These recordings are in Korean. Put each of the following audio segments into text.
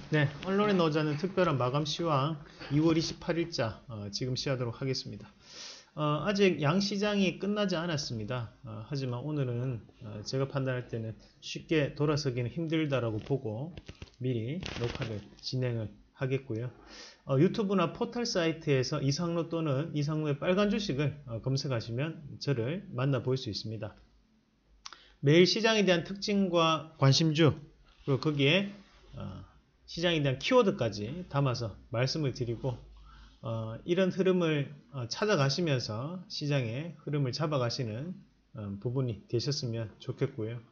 네, 언론에 나오지 않는 특별한 마감 시황 2월 28일자 지금 시하도록 하겠습니다. 아직 양시장이 끝나지 않았습니다. 하지만 오늘은 제가 판단할 때는 쉽게 돌아서기는 힘들다라고 보고 미리 녹화를 진행을 하겠고요. 유튜브나 포털 사이트에서 이상로 또는 이상로의 빨간 주식을 검색하시면 저를 만나볼 수 있습니다. 매일 시장에 대한 특징과 관심주 그리고 거기에 시장에 대한 키워드까지 담아서 말씀을 드리고 이런 흐름을 찾아가시면서 시장의 흐름을 잡아가시는 부분이 되셨으면 좋겠고요.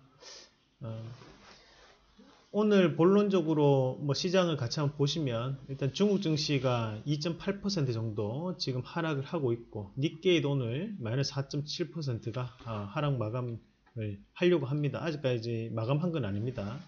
오늘 본론적으로 시장을 같이 한번 보시면 일단 중국 증시가 2.8% 정도 지금 하락을 하고 있고 니케이도 오늘 마이너스 4.7%가 하락 마감을 하려고 합니다. 아직까지 마감한 건 아닙니다.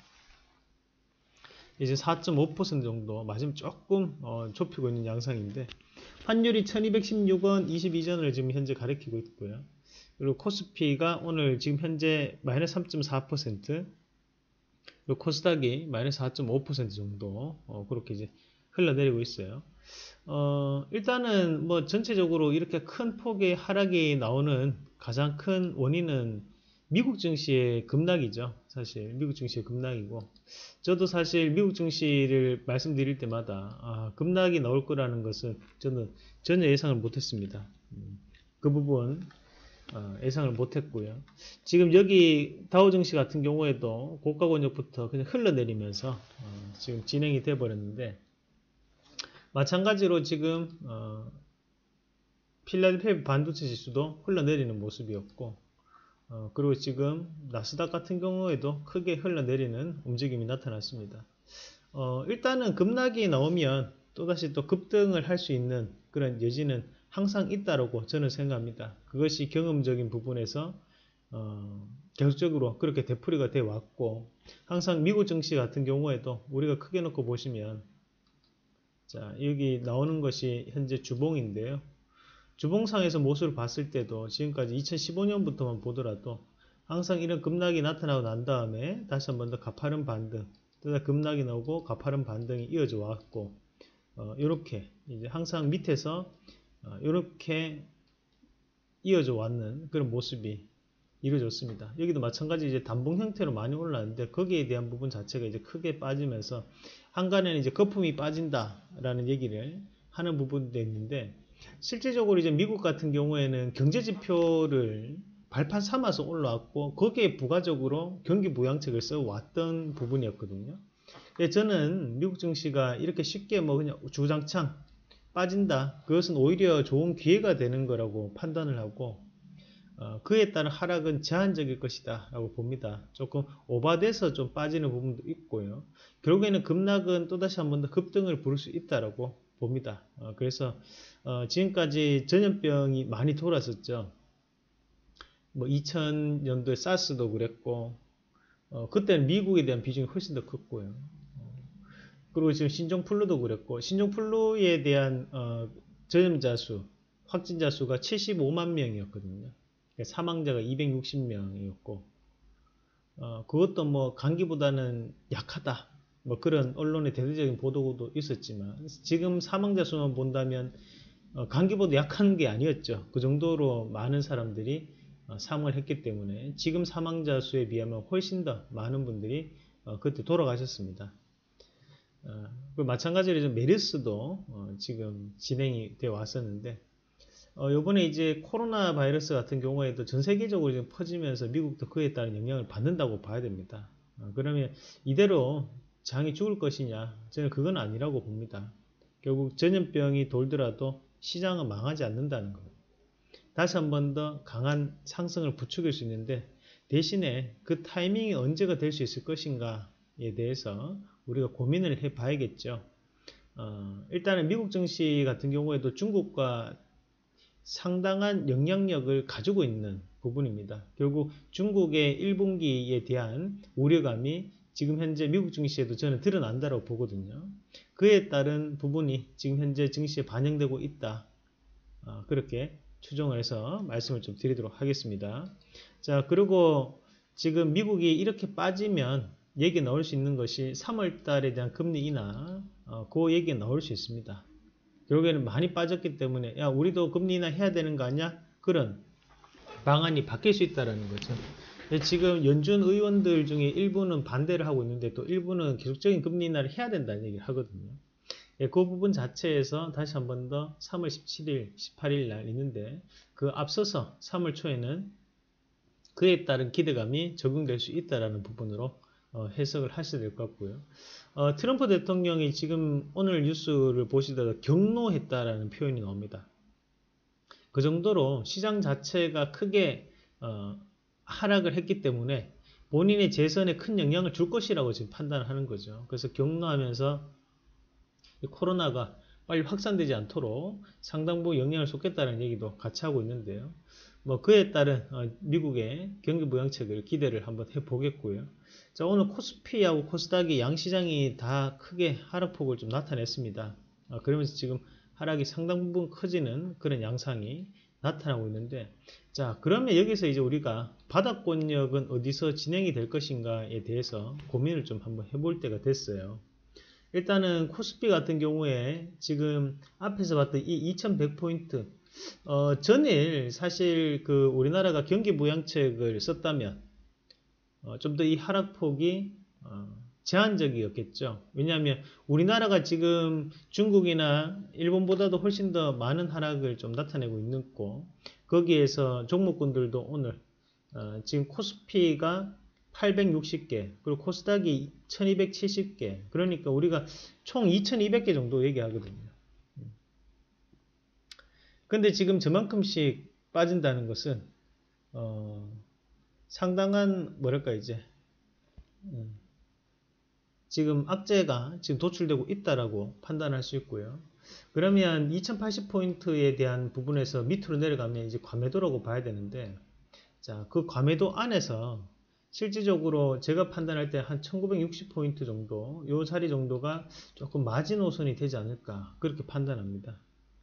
이제 4.5% 정도 마지막 조금 좁히고 있는 양상인데 환율이 1216원 22전을 지금 현재 가리키고 있고요. 그리고 코스피가 오늘 지금 현재 마이너스 3.4% 그리고 코스닥이 마이너스 4.5% 정도 그렇게 이제 흘러내리고 있어요. 일단은 전체적으로 이렇게 큰 폭의 하락이 나오는 가장 큰 원인은 미국 증시의 급락이죠. 사실 미국 증시의 급락이고 저도 사실 미국 증시를 말씀드릴 때마다 급락이 나올 거라는 것은 저는 전혀 예상을 못했습니다. 그 부분 예상을 못했고요. 지금 여기 다우 증시 같은 경우에도 고가 권역부터 그냥 흘러내리면서 지금 진행이 돼 버렸는데 마찬가지로 지금 필라델피아 반도체 지수도 흘러내리는 모습이었고 그리고 지금 나스닥 같은 경우에도 크게 흘러내리는 움직임이 나타났습니다. 일단은 급락이 나오면 또다시 또 급등을 할 수 있는 그런 여지는 항상 있다고 저는 생각합니다. 그것이 경험적인 부분에서 계속적으로 그렇게 되풀이가 돼 왔고 항상 미국 증시 같은 경우에도 우리가 크게 놓고 보시면 자 여기 나오는 것이 현재 주봉인데요. 주봉상에서 모습을 봤을 때도 지금까지 2015년부터만 보더라도 항상 이런 급락이 나타나고 난 다음에 다시 한 번 더 가파른 반등, 또 급락이 나오고 가파른 반등이 이어져 왔고, 이렇게 이제 항상 밑에서 이렇게 이어져 왔는 그런 모습이 이루어졌습니다. 여기도 마찬가지 이제 단봉 형태로 많이 올라왔는데 거기에 대한 부분 자체가 이제 크게 빠지면서 한간에는 이제 거품이 빠진다라는 얘기를 하는 부분도 있는데 실질적으로 이제 미국 같은 경우에는 경제 지표를 발판 삼아서 올라왔고 거기에 부가적으로 경기 부양책을 써왔던 부분이었거든요. 저는 미국 증시가 이렇게 쉽게 그냥 주장창 빠진다. 그것은 오히려 좋은 기회가 되는 거라고 판단을 하고 그에 따른 하락은 제한적일 것이다 라고 봅니다. 조금 오바돼서 좀 빠지는 부분도 있고요. 결국에는 급락은 또다시 한 번 더 급등을 부를 수 있다라고 봅니다. 그래서 지금까지 전염병이 많이 돌았었죠. 2000년도에 사스도 그랬고 그때는 미국에 대한 비중이 훨씬 더 컸고요. 그리고 지금 신종플루도 그랬고 신종플루에 대한 전염자 수, 확진자 수가 75만 명이었거든요. 사망자가 260명이었고 그것도 감기보다는 약하다 그런 언론의 대대적인 보도도 있었지만 지금 사망자 수만 본다면 감기보다 약한 게 아니었죠. 그 정도로 많은 사람들이 사망을 했기 때문에 지금 사망자 수에 비하면 훨씬 더 많은 분들이 그때 돌아가셨습니다. 마찬가지로 메르스도 지금 진행이 되어 왔었는데 요번에 이제 코로나 바이러스 같은 경우에도 전 세계적으로 지금 퍼지면서 미국도 그에 따른 영향을 받는다고 봐야 됩니다. 그러면 이대로 장이 죽을 것이냐? 저는 그건 아니라고 봅니다. 결국 전염병이 돌더라도 시장은 망하지 않는다는 것. 다시 한 번 더 강한 상승을 부추길 수 있는데 대신에 그 타이밍이 언제가 될 수 있을 것인가에 대해서 우리가 고민을 해 봐야겠죠. 일단은 미국 증시 같은 경우에도 중국과 상당한 영향력을 가지고 있는 부분입니다. 결국 중국의 1분기에 대한 우려감이 지금 현재 미국 증시에도 저는 드러난다고 보거든요. 그에 따른 부분이 지금 현재 증시에 반영되고 있다. 그렇게 추정을 해서 말씀을 좀 드리도록 하겠습니다. 자, 그리고 지금 미국이 이렇게 빠지면 얘기 나올 수 있는 것이 3월 달에 대한 금리 인하, 그 얘기 나올 수 있습니다. 결국에는 많이 빠졌기 때문에 야 우리도 금리 인하 해야 되는 거 아니야? 그런 방안이 바뀔 수 있다는 거죠. 지금 연준 의원들 중에 일부는 반대를 하고 있는데 또 일부는 계속적인 금리 인하를 해야 된다는 얘기를 하거든요. 그 부분 자체에서 다시 한 번 더 3월 17일, 18일 날 있는데 그 앞서서 3월 초에는 그에 따른 기대감이 적용될 수 있다는 부분으로 해석을 하셔야 될 것 같고요. 트럼프 대통령이 지금 오늘 뉴스를 보시다가 경로했다라는 표현이 나옵니다. 그 정도로 시장 자체가 크게 하락을 했기 때문에 본인의 재선에 큰 영향을 줄 것이라고 지금 판단하는 거죠. 그래서 경로하면서 코로나가 빨리 확산되지 않도록 상당부 영향을 쏟겠다는 얘기도 같이 하고 있는데요. 뭐 그에 따른 미국의 경기 부양책을 기대를 한번 해보겠고요. 자, 오늘 코스피하고 코스닥이 양시장이 다 크게 하락폭을 좀 나타냈습니다. 그러면서 지금 하락이 상당 부분 커지는 그런 양상이 나타나고 있는데, 자, 그러면 여기서 이제 우리가 바닥권역은 어디서 진행이 될 것인가에 대해서 고민을 좀 한번 해볼 때가 됐어요. 일단은 코스피 같은 경우에 지금 앞에서 봤던 이 2100포인트, 전일 사실 그 우리나라가 경기 부양책을 썼다면 좀 더 이 하락폭이 제한적이었겠죠. 왜냐하면 우리나라가 지금 중국이나 일본보다도 훨씬 더 많은 하락을 좀 나타내고 있고, 거기에서 종목군들도 오늘 지금 코스피가 860개, 그리고 코스닥이 1270개, 그러니까 우리가 총 2200개 정도 얘기하거든요. 근데 지금 저만큼씩 빠진다는 것은 상당한 뭐랄까 이제 지금 악재가 지금 도출되고 있다라고 판단할 수 있고요. 그러면 2080포인트에 대한 부분에서 밑으로 내려가면 이제 과매도라고 봐야 되는데, 자, 그 과매도 안에서 실질적으로 제가 판단할 때 한 1960포인트 정도, 요 자리 정도가 조금 마지노선이 되지 않을까, 그렇게 판단합니다.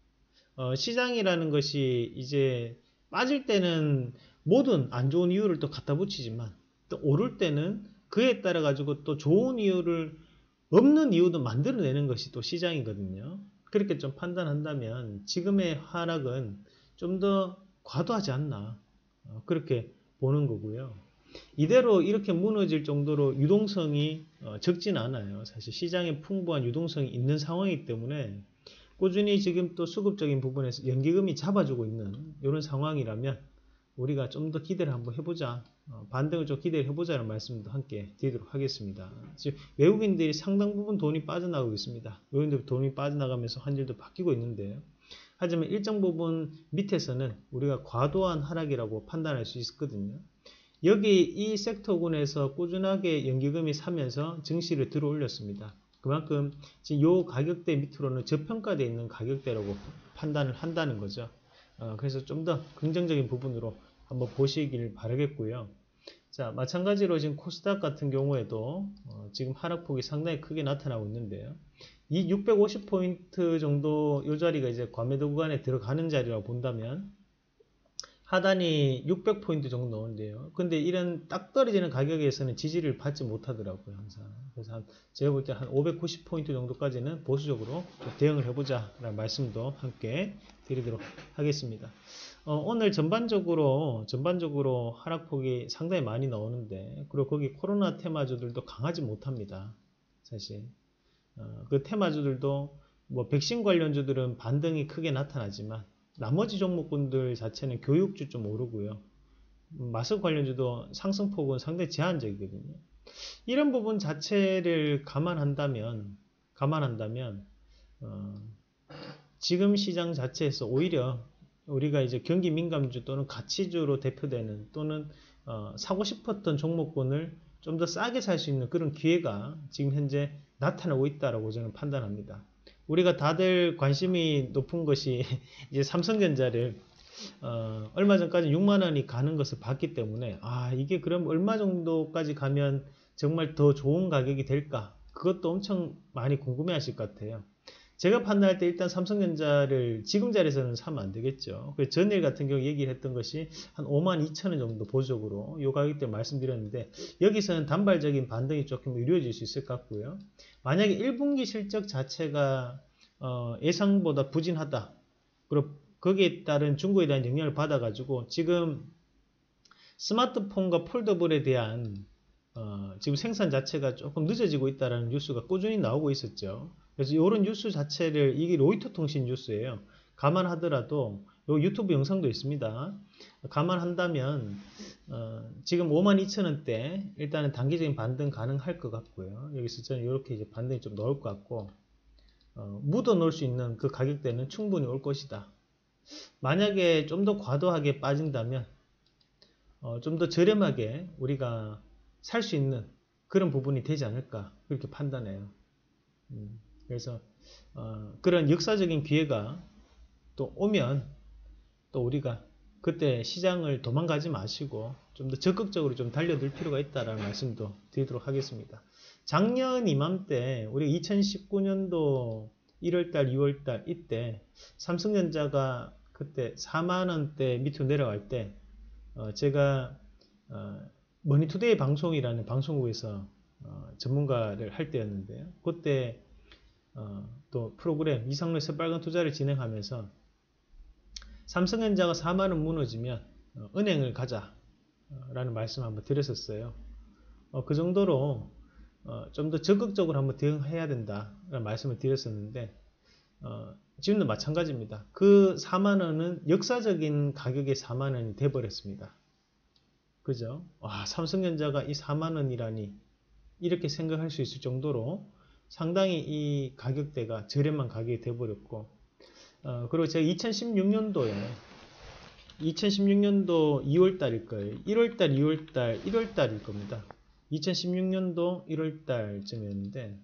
시장이라는 것이 이제 빠질 때는 모든 안 좋은 이유를 또 갖다 붙이지만, 또 오를 때는 그에 따라 가지고 또 좋은 이유를, 없는 이유도 만들어내는 것이 또 시장이거든요. 그렇게 좀 판단한다면 지금의 하락은 좀 더 과도하지 않나, 그렇게 보는 거고요. 이대로 이렇게 무너질 정도로 유동성이 적진 않아요. 사실 시장에 풍부한 유동성이 있는 상황이기 때문에 꾸준히 지금 또 수급적인 부분에서 연기금이 잡아주고 있는 이런 상황이라면 우리가 좀 더 기대를 한번 해보자, 반등을 좀 기대를 해보자는 말씀도 함께 드리도록 하겠습니다. 지금 외국인들이 상당 부분 돈이 빠져나가고 있습니다. 외국인들 돈이 빠져나가면서 환율도 바뀌고 있는데요. 하지만 일정 부분 밑에서는 우리가 과도한 하락이라고 판단할 수 있거든요. 여기 이 섹터군에서 꾸준하게 연기금이 사면서 증시를 들어 올렸습니다. 그만큼 지금 이 가격대 밑으로는 저평가되어 있는 가격대라고 판단을 한다는 거죠. 그래서 좀 더 긍정적인 부분으로 한번 보시길 바라겠고요. 자, 마찬가지로 지금 코스닥 같은 경우에도 지금 하락폭이 상당히 크게 나타나고 있는데요. 이 650포인트 정도 이 자리가 이제 과매도 구간에 들어가는 자리라고 본다면 하단이 600포인트 정도 나오는데요. 근데 이런 딱 떨어지는 가격에서는 지지를 받지 못하더라고요, 항상. 그래서 제가 볼 때 한 590포인트 정도까지는 보수적으로 대응을 해보자 라는 말씀도 함께 드리도록 하겠습니다. 오늘 전반적으로 하락폭이 상당히 많이 나오는데, 그리고 거기 코로나 테마주들도 강하지 못합니다, 사실. 그 테마주들도 뭐 백신 관련주들은 반등이 크게 나타나지만 나머지 종목군들 자체는 교육주 좀 오르고요. 마스크 관련주도 상승폭은 상당히 제한적이거든요. 이런 부분 자체를 감안한다면 지금 시장 자체에서 오히려 우리가 이제 경기 민감주 또는 가치주로 대표되는 또는 사고 싶었던 종목군을 좀 더 싸게 살 수 있는 그런 기회가 지금 현재 나타나고 있다라고 저는 판단합니다. 우리가 다들 관심이 높은 것이 이제 삼성전자를 얼마 전까지 6만원이 가는 것을 봤기 때문에 이게 그럼 얼마 정도까지 가면 정말 더 좋은 가격이 될까, 그것도 엄청 많이 궁금해 하실 것 같아요. 제가 판단할 때 일단 삼성전자를 지금 자리에서는 사면 안 되겠죠. 그래서 전일 같은 경우 얘기를 했던 것이 한 52,000원 정도 보조적으로 요 가격대 말씀드렸는데 여기서는 단발적인 반등이 조금 이루어질 수 있을 것 같고요. 만약에 1분기 실적 자체가 예상보다 부진하다. 그리고 거기에 따른 중국에 대한 영향을 받아가지고 지금 스마트폰과 폴더블에 대한 지금 생산 자체가 조금 늦어지고 있다는 뉴스가 꾸준히 나오고 있었죠. 그래서 이런 뉴스 자체를 이게 로이터 통신 뉴스예요. 감안하더라도 요 유튜브 영상도 있습니다. 감안한다면 지금 52,000원대 일단은 단기적인 반등 가능할 것 같고요. 여기서 저는 이렇게 이제 반등이 좀 나올 것 같고 묻어 놓을 수 있는 그 가격대는 충분히 올 것이다. 만약에 좀 더 과도하게 빠진다면 좀 더 저렴하게 우리가 살 수 있는 그런 부분이 되지 않을까 그렇게 판단해요. 그래서 그런 역사적인 기회가 또 오면 또 우리가 그때 시장을 도망가지 마시고 좀 더 적극적으로 좀 달려들 필요가 있다라는 말씀도 드리도록 하겠습니다. 작년 이맘때 우리 2019년도 1월달 2월달 이때 삼성전자가 그때 4만원대 밑으로 내려갈 때 제가 머니투데이 방송이라는 방송국에서 전문가를 할 때였는데요. 그때 또 프로그램 이상로의 새빨간 투자를 진행하면서 삼성전자가 4만원 무너지면 은행을 가자 라는 말씀을 한번 드렸었어요. 그 정도로 좀 더 적극적으로 한번 대응해야 된다 라는 말씀을 드렸었는데 지금도 마찬가지입니다. 그 4만원은 역사적인 가격의 4만원이 돼버렸습니다. 그죠? 와, 삼성전자가 이 4만원이라니 이렇게 생각할 수 있을 정도로 상당히 이 가격대가 저렴한 가격이 돼버렸고 그리고 제가 2016년도 2월달일 거예요. 1월달, 2월달, 1월달일 겁니다. 2016년도 1월달쯤이었는데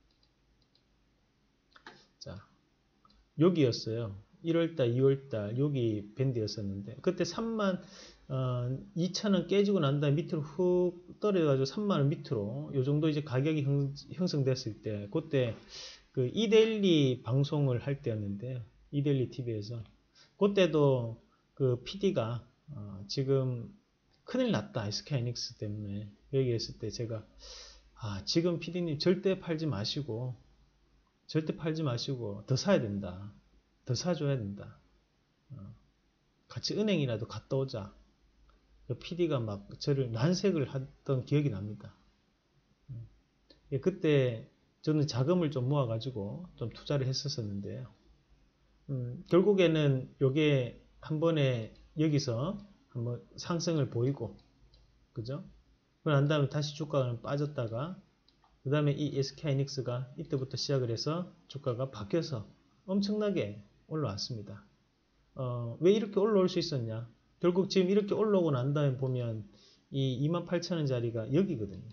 자 여기였어요. 1월달, 2월달 여기 밴드였었는데 그때 32,000원 깨지고 난 다음에 밑으로 훅 떨어져가지고 3만원 밑으로 요 정도 이제 가격이 형성됐을 때 그때 그 이데일리 방송을 할 때였는데 이데일리 TV에서 그때도 그 PD가 지금 큰일 났다 SK하이닉스 때문에 얘기했을 때 제가 지금 PD님 절대 팔지 마시고 더 사야 된다. 더 사줘야 된다. 같이 은행이라도 갔다 오자. PD가 막 저를 난색을 하던 기억이 납니다. 그때 저는 자금을 좀 모아가지고 좀 투자를 했었는데요. 결국에는 요게 한 번에 여기서 한번 상승을 보이고, 그죠? 그런 다음에 다시 주가가 빠졌다가, 그 다음에 이 SK하이닉스가 이때부터 시작을 해서 주가가 바뀌어서 엄청나게 올라왔습니다. 왜 이렇게 올라올 수 있었냐? 결국 지금 이렇게 올라오고 난 다음에 보면 이 28,000원짜리가 여기거든요.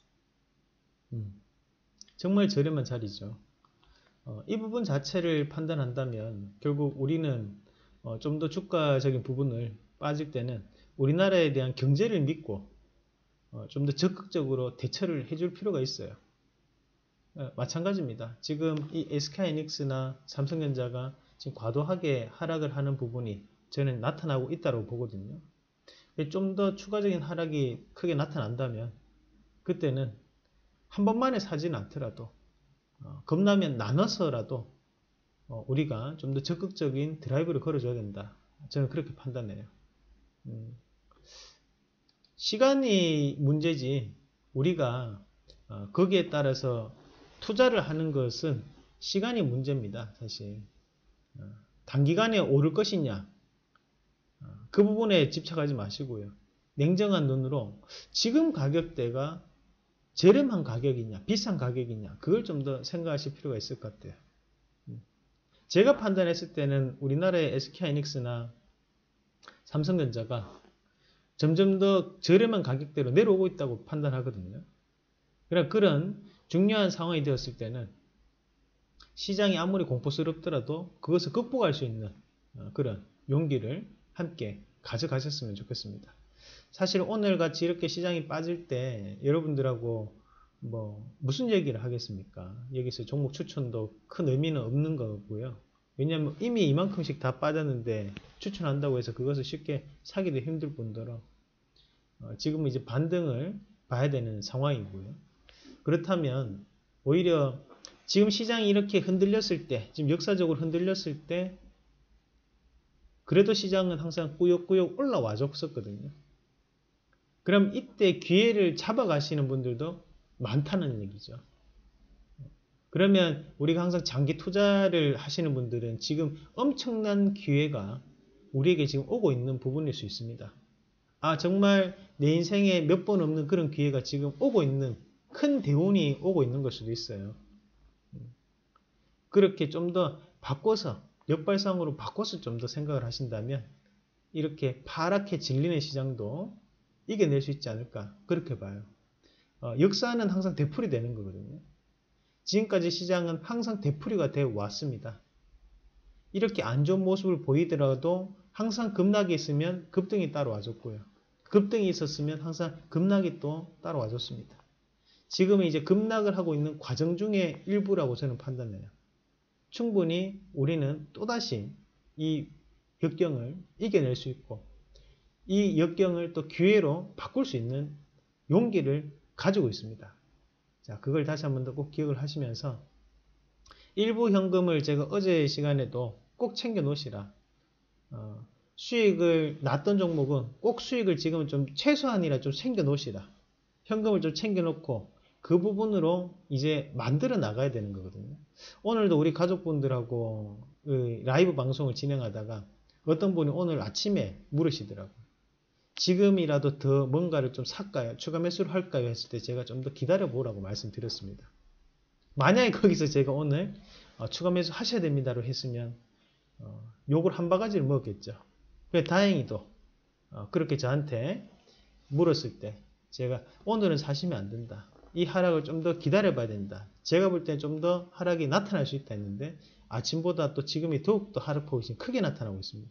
정말 저렴한 자리죠. 이 부분 자체를 판단한다면 결국 우리는 좀 더 주가적인 부분을 빠질 때는 우리나라에 대한 경제를 믿고 좀 더 적극적으로 대처를 해줄 필요가 있어요. 마찬가지입니다. 지금 이 SK하이닉스나 삼성전자가 지금 과도하게 하락을 하는 부분이 저는 나타나고 있다고 보거든요. 좀 더 추가적인 하락이 크게 나타난다면 그때는 한 번만에 사지는 않더라도 겁나면 나눠서라도 우리가 좀 더 적극적인 드라이브를 걸어줘야 된다. 저는 그렇게 판단해요. 시간이 문제지 우리가 거기에 따라서 투자를 하는 것은 시간이 문제입니다. 사실 단기간에 오를 것이냐 그 부분에 집착하지 마시고요. 냉정한 눈으로 지금 가격대가 저렴한 가격이냐 비싼 가격이냐 그걸 좀 더 생각하실 필요가 있을 것 같아요. 제가 판단했을 때는 우리나라의 SK하이닉스나 삼성전자가 점점 더 저렴한 가격대로 내려오고 있다고 판단하거든요. 그러나 그런 중요한 상황이 되었을 때는 시장이 아무리 공포스럽더라도 그것을 극복할 수 있는 그런 용기를 함께 가져가셨으면 좋겠습니다. 사실 오늘같이 이렇게 시장이 빠질 때 여러분들하고 뭐 무슨 얘기를 하겠습니까? 여기서 종목 추천도 큰 의미는 없는 거고요. 왜냐하면 이미 이만큼씩 다 빠졌는데 추천한다고 해서 그것을 쉽게 사기도 힘들 뿐더러 지금은 이제 반등을 봐야 되는 상황이고요. 그렇다면 오히려 지금 시장이 이렇게 흔들렸을 때, 지금 역사적으로 흔들렸을 때 그래도 시장은 항상 꾸역꾸역 올라와 줬었거든요. 그럼 이때 기회를 잡아가시는 분들도 많다는 얘기죠. 그러면 우리가 항상 장기 투자를 하시는 분들은 지금 엄청난 기회가 우리에게 지금 오고 있는 부분일 수 있습니다. 아, 정말 내 인생에 몇 번 없는 그런 기회가 지금 오고 있는 큰 대운이 오고 있는 걸 수도 있어요. 그렇게 좀 더 바꿔서 역발상으로 바꿔서 좀 더 생각을 하신다면 이렇게 파랗게 질리는 시장도 이겨낼 수 있지 않을까 그렇게 봐요. 역사는 항상 되풀이 되는 거거든요. 지금까지 시장은 항상 되풀이가 되어 왔습니다. 이렇게 안 좋은 모습을 보이더라도 항상 급락이 있으면 급등이 따라와줬고요. 급등이 있었으면 항상 급락이 또 따라와줬습니다. 지금은 이제 급락을 하고 있는 과정 중의 일부라고 저는 판단해요. 충분히 우리는 또다시 이 역경을 이겨낼 수 있고 이 역경을 또 기회로 바꿀 수 있는 용기를 가지고 있습니다. 자, 그걸 다시 한번 더 꼭 기억을 하시면서 일부 현금을 제가 어제 시간에도 꼭 챙겨 놓으시라. 수익을 났던 종목은 꼭 수익을 지금은 좀 최소한이라 좀 챙겨 놓으시라. 현금을 좀 챙겨 놓고 그 부분으로 이제 만들어 나가야 되는 거거든요. 오늘도 우리 가족분들하고 라이브 방송을 진행하다가 어떤 분이 오늘 아침에 물으시더라고요. 지금이라도 더 뭔가를 좀 살까요? 추가 매수를 할까요? 했을 때 제가 좀 더 기다려 보라고 말씀드렸습니다. 만약에 거기서 제가 오늘 추가 매수 하셔야 됩니다로 했으면 욕을 한 바가지를 먹었겠죠. 다행히도 그렇게 저한테 물었을 때 제가 오늘은 사시면 안 된다. 이 하락을 좀 더 기다려 봐야 된다. 제가 볼 때는 좀 더 하락이 나타날 수 있다 했는데 아침보다 또 지금이 더욱더 하락폭이 크게 나타나고 있습니다.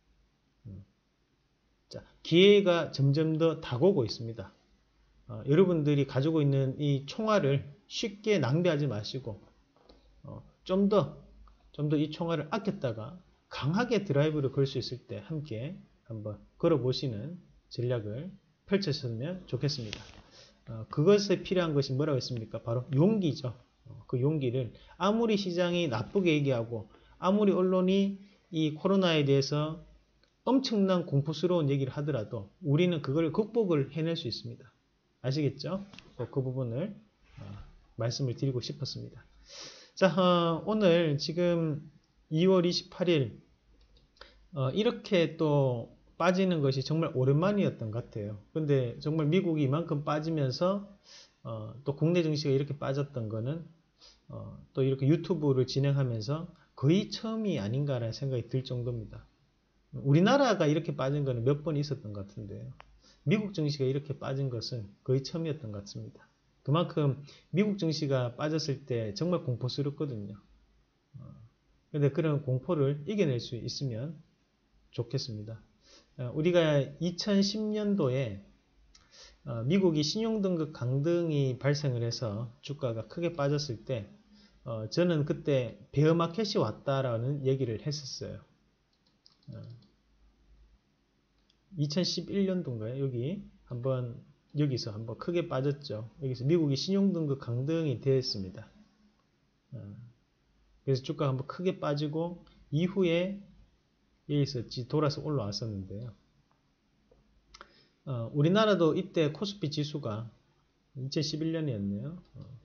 자, 기회가 점점 더 다가오고 있습니다. 여러분들이 가지고 있는 이 총알을 쉽게 낭비하지 마시고 좀 더 이 총알을 아꼈다가 강하게 드라이브를 걸 수 있을 때 함께 한번 걸어보시는 전략을 펼쳤으면 좋겠습니다. 그것에 필요한 것이 뭐라고 했습니까? 바로 용기죠. 그 용기를 아무리 시장이 나쁘게 얘기하고 아무리 언론이 이 코로나에 대해서 엄청난 공포스러운 얘기를 하더라도 우리는 그걸 극복을 해낼 수 있습니다. 아시겠죠? 그 부분을 말씀을 드리고 싶었습니다. 자, 오늘 지금 2월 28일 이렇게 또 빠지는 것이 정말 오랜만이었던 것 같아요. 근데 정말 미국이 이만큼 빠지면서 또 국내 증시가 이렇게 빠졌던 거는 또 이렇게 유튜브를 진행하면서 거의 처음이 아닌가라는 생각이 들 정도입니다. 우리나라가 이렇게 빠진 거는 몇 번 있었던 것 같은데요. 미국 증시가 이렇게 빠진 것은 거의 처음이었던 것 같습니다. 그만큼 미국 증시가 빠졌을 때 정말 공포스럽거든요. 그런데 그런 공포를 이겨낼 수 있으면 좋겠습니다. 우리가 2010년도에 미국이 신용등급 강등이 발생을 해서 주가가 크게 빠졌을 때 저는 그때 베어마켓이 왔다라는 얘기를 했었어요. 2011년도인가요? 여기서 한번 크게 빠졌죠. 여기서 미국이 신용등급 강등이 되었습니다. 그래서 주가가 한번 크게 빠지고 이후에 여기서 돌아서 올라왔었는데요. 우리나라도 이때 코스피 지수가 2011년이었네요.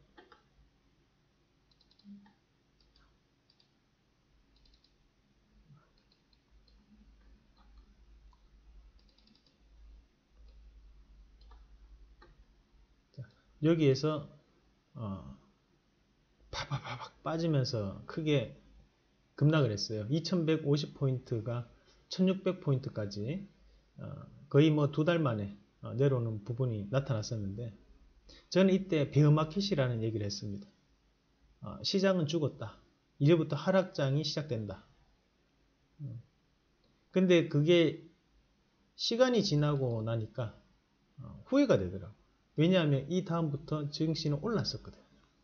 여기에서 파바바박 빠지면서 크게 급락을 했어요. 2150포인트가 1600포인트까지 거의 뭐 2달 만에 내려오는 부분이 나타났었는데 저는 이때 베어마켓이라는 얘기를 했습니다. 시장은 죽었다. 이제부터 하락장이 시작된다. 근데 그게 시간이 지나고 나니까 후회가 되더라고요. 왜냐하면 이 다음부터 증시는 올랐었거든요.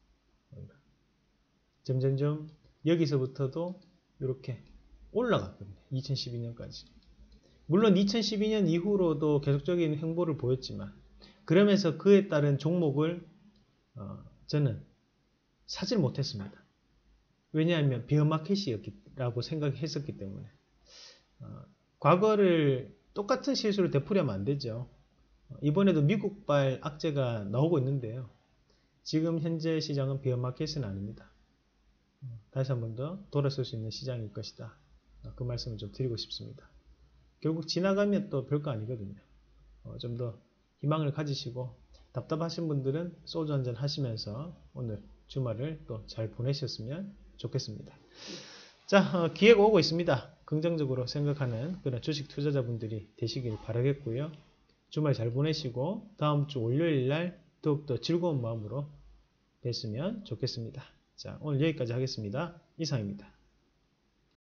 점점점 여기서부터도 이렇게 올라갔거든요. 2012년까지. 물론 2012년 이후로도 계속적인 행보를 보였지만 그러면서 그에 따른 종목을 저는 사질 못했습니다. 왜냐하면 베어마켓이라고 생각했었기 때문에 과거를 똑같은 실수를 되풀이하면 안 되죠. 이번에도 미국발 악재가 나오고 있는데요. 지금 현재 시장은 베어마켓은 아닙니다. 다시 한 번 더 돌아설 수 있는 시장일 것이다. 그 말씀을 좀 드리고 싶습니다. 결국 지나가면 또 별거 아니거든요. 좀 더 희망을 가지시고 답답하신 분들은 소주 한잔 하시면서 오늘 주말을 또 잘 보내셨으면 좋겠습니다. 자, 기회가 오고 있습니다. 긍정적으로 생각하는 그런 주식 투자자분들이 되시길 바라겠고요. 주말 잘 보내시고 다음 주 월요일 날 더욱더 즐거운 마음으로 뵀으면 좋겠습니다. 자, 오늘 여기까지 하겠습니다. 이상입니다.